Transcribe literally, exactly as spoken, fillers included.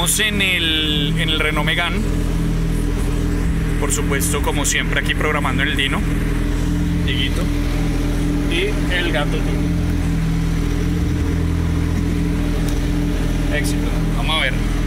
Estamos en el, en el Renault Megane. Por supuesto, como siempre, aquí programando en el Dino. Dieguito. Y el gato. Éxito. Vamos a ver.